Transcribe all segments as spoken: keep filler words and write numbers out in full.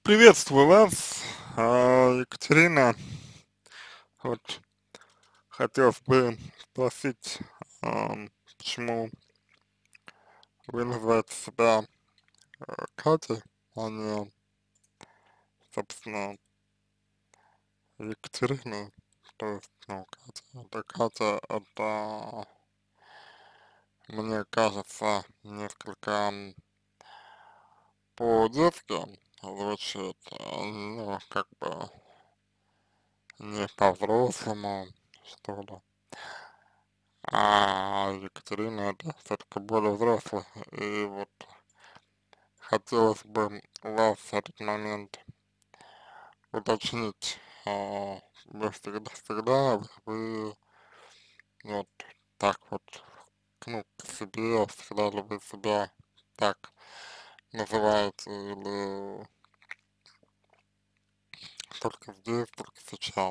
Приветствую вас, а, Екатерина. Вот хотелось бы спросить, ам, почему вы называете себя э, Катей, а не, собственно, Екатериной. То есть, ну, Катя, это Катя, это, мне кажется, несколько м, по-детски звучит, а, ну, как бы не по-взрослому, что ли. А Екатерина это все-таки более взрослый. И вот хотелось бы у вас в этот момент уточнить, а, вы всегда, всегда вы вот так вот, ну, к себе, всегда ли вы себя так называете, или только здесь, только сейчас.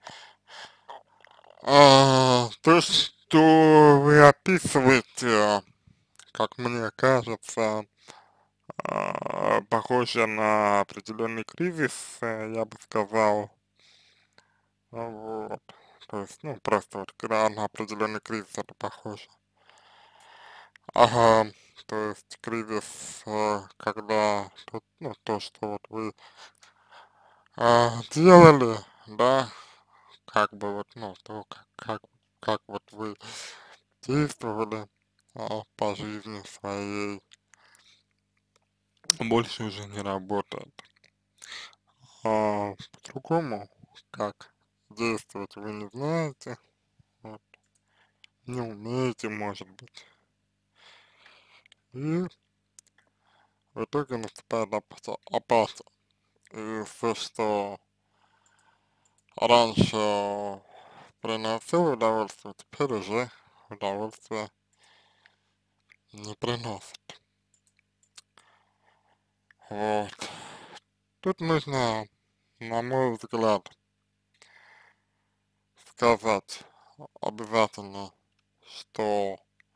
А, то, что вы описываете, как мне кажется, а, похоже на определенный кризис, э, я бы сказал. А, Вот. То есть, ну, просто вот когда на определенный кризис это похоже. Ага, то есть кризис, э, когда, тут, ну, то, что вот вы а, делали, да, как бы вот, ну, то, как, как, как вот вы действовали а, по жизни своей, больше уже не работает. А, по-другому, как действовать вы не знаете, вот, не умеете, может быть. И в итоге наступает опаса- опасность. И все, что раньше приносило удовольствие, теперь уже удовольствие не приносит. Вот. Тут нужно, на мой взгляд, сказать обязательно, что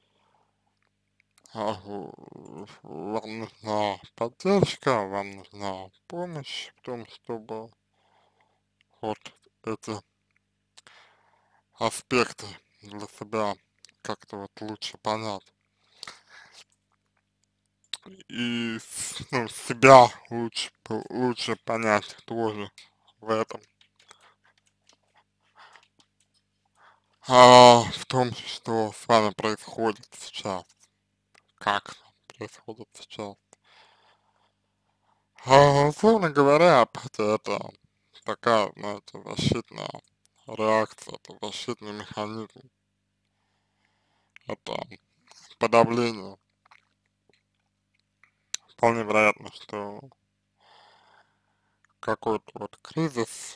а, в- вам нужна поддержка, вам нужна помощь в том, чтобы вот эти аспекты для себя как-то вот лучше понять. И с- ну, себя лучше, п- лучше понять тоже в этом. А в том, что с вами происходит сейчас, как происходит сейчас. А, условно говоря, апатия это такая, знаете, защитная реакция, это защитный механизм, это подавление. Вполне вероятно, что какой-то вот кризис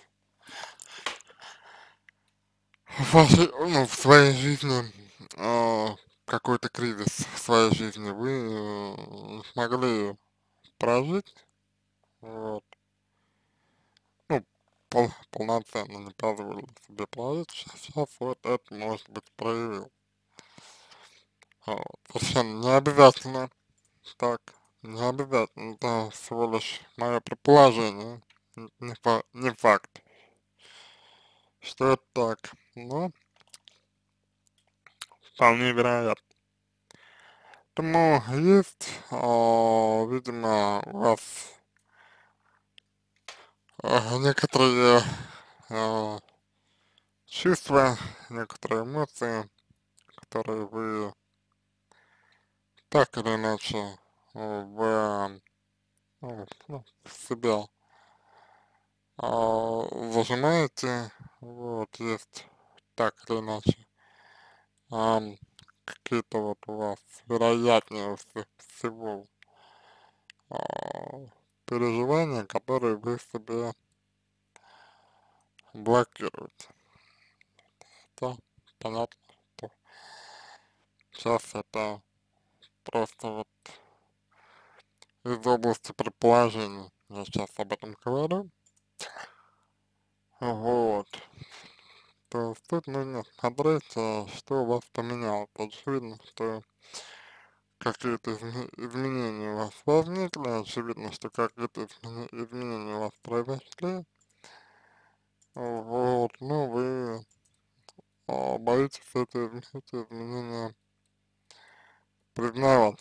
в вашей, ну, в своей жизни, а, какой-то кризис в своей жизни вы э, смогли прожить, вот, ну, пол, полноценно не позволили себе прожить, сейчас вот это, может быть, проявил. Вот. Совершенно не обязательно так, не обязательно, это всего лишь мое предположение, н- не, фа- не факт, что это так, но вполне вероятно. Поэтому есть, а, видимо, у вас а, некоторые а, чувства, некоторые эмоции, которые вы так или иначе а, в, ну, ну, в себя а, зажимаете, вот, есть так или иначе ам, какие-то вот у вас вероятнее вс- всего а, переживания, которые вы в себе блокируете. Да, понятно, что сейчас это просто вот из области предположений. Я сейчас об этом говорю. Вот. То есть тут нужно смотреть, а, что у вас поменялось. Очевидно, что какие-то изме- изменения у вас возникли, очевидно, что какие-то изме- изменения у вас произошли, вот, ну, вы а, боитесь эти, изм- эти изменения признавать,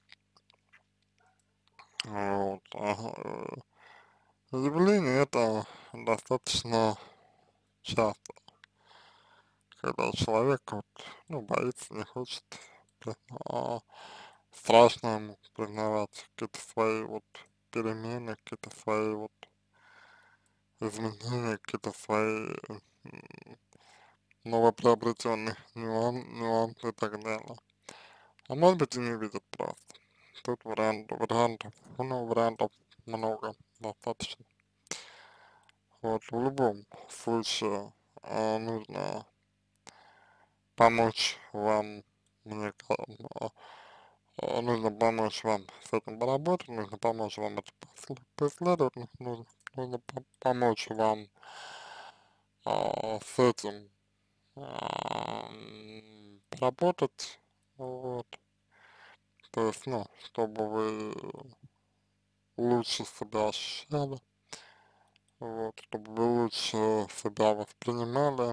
вот, ага, э, явление это достаточно часто, когда человек, вот, ну, боится, не хочет, при- а, страшно ему признавать какие-то свои вот перемены, какие-то свои вот изменения, какие-то свои м, новоприобретенные нюан, нюансы и так далее. А может быть и не видят просто. Тут вариант, вариантов, ну, вариантов много, достаточно. Вот в любом случае а, нужно помочь вам, мне ка- а, нужно помочь вам с этим поработать, нужно помочь вам это посл- поисследовать, ну- нужно, нужно по- помочь вам а, с этим а, м, поработать, вот, то есть, ну, чтобы вы лучше себя ощущали, вот, чтобы вы лучше себя воспринимали,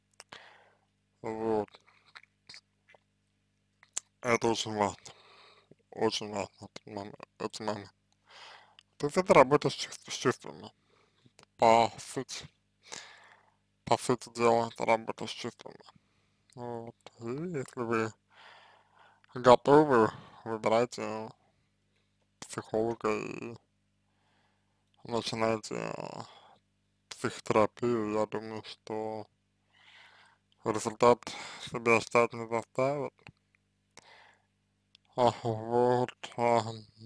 вот, это очень важно, очень важно, этот момент, этот момент. То есть это работа с, чувств- с чувствами, по сути, по сути дела, это работа с чувствами, вот, и если вы готовы, выбирайте психолога и начинайте а, психотерапию, я думаю, что результат себя ждать не заставит. А, вот, а,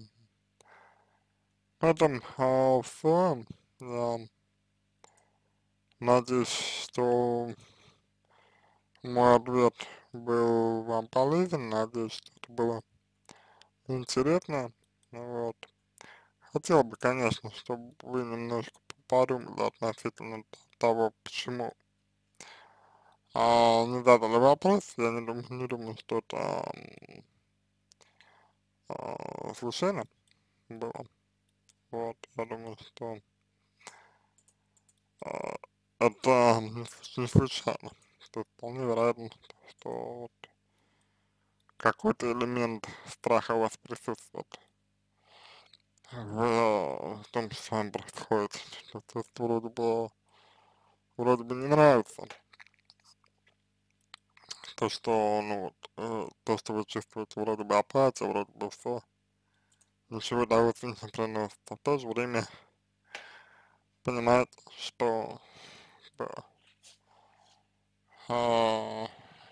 на этом а, все. Я надеюсь, что мой ответ был вам полезен, надеюсь, что это было интересно. Вот. Хотел бы, конечно, чтобы вы немножко подумали относительно того, почему а, не задали вопрос. Я не думаю, не думаю, что это м, а, случайно было. Вот, я думаю, что а, это не, с- не случайно. То вполне вероятно, что вот какой-то элемент страха у вас присутствует в, в том, что с вами происходит. То то есть вроде бы, вроде бы не нравится то, что, ну вот, э, то, что вы чувствуете, вроде бы апатия, вроде бы все, ничего удовольствия не приносит. А в то же время понимает, что да, а,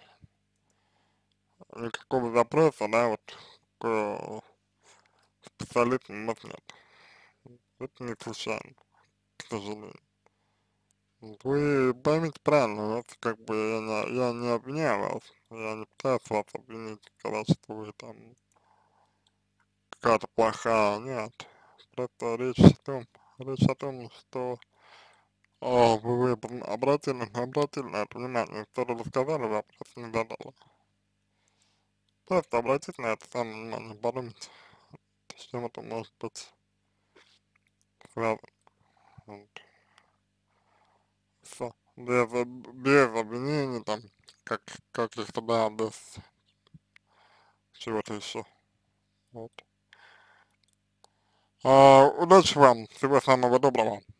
никакого запроса, да, вот к специалисту у нас нет. Это не случайно, к сожалению. Вот вы поймите правильно, это как бы я не, я не обвиняю вас, я не пытаюсь вас обвинить, сказать, что вы там какая-то плохая, нет. Просто речь о том, речь о том, что а, вы об- обратили, обратили на это внимание, что-то рассказали, вопрос не задала. Просто обратите на это самое внимание, подумайте, с чем это может быть связано. Вот. Всё. Без, об- без обвинений, там, как, каких-то, да, без чего-то еще. Вот. А, удачи вам, всего самого доброго.